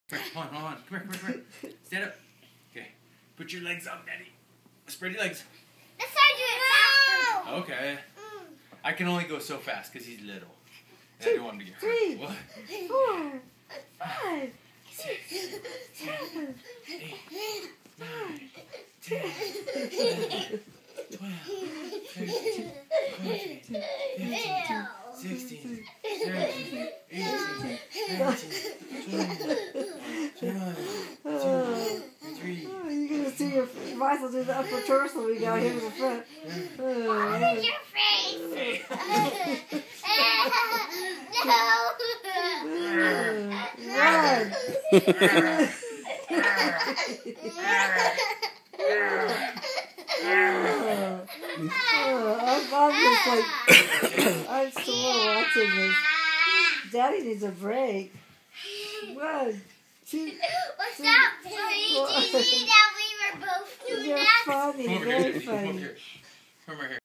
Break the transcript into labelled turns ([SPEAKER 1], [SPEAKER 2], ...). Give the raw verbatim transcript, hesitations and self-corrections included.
[SPEAKER 1] Hold on, hold on. Come here, come here, come here. Stand up. Okay. Put your legs up, Daddy. Spread your legs.
[SPEAKER 2] Let's try to do it faster.
[SPEAKER 1] Okay. Mm. I can only go so fast because he's little.
[SPEAKER 3] Two,
[SPEAKER 1] I don't want him to get hurt.
[SPEAKER 3] three,
[SPEAKER 1] What?
[SPEAKER 3] four, five, six, seven,
[SPEAKER 1] eight, nine, ten, twelve, thirteen, fourteen, fifteen, sixteen, seventeen, eighteen, nineteen, twenty, twenty-three.
[SPEAKER 3] Oh, you're going to see your Michael do the upper torso. We got him in the front.
[SPEAKER 2] What is your face? No.
[SPEAKER 3] Run. Oh, I'm, I'm just like, I'm still watching this. Daddy needs a break. One, two,
[SPEAKER 2] What's
[SPEAKER 3] three,
[SPEAKER 2] that? So you
[SPEAKER 3] four.
[SPEAKER 2] see that we were both doing
[SPEAKER 3] You're
[SPEAKER 2] that?
[SPEAKER 3] funny,
[SPEAKER 1] Come over
[SPEAKER 3] very
[SPEAKER 1] here, Daddy. Come over
[SPEAKER 3] funny.
[SPEAKER 1] here. Come over here.